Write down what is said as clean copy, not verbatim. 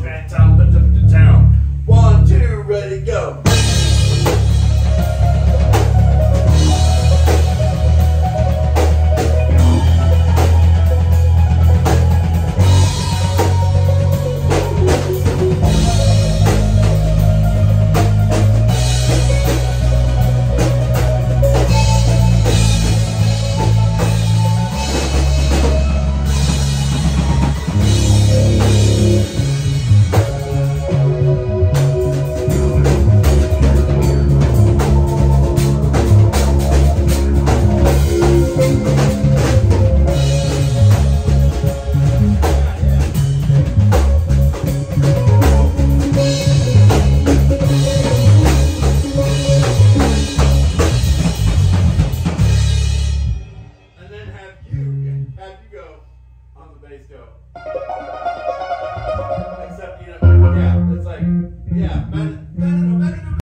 grand town, the town. 1, 2, ready, go. Have you go on the bass go. Except, you know, yeah, it's like, yeah, better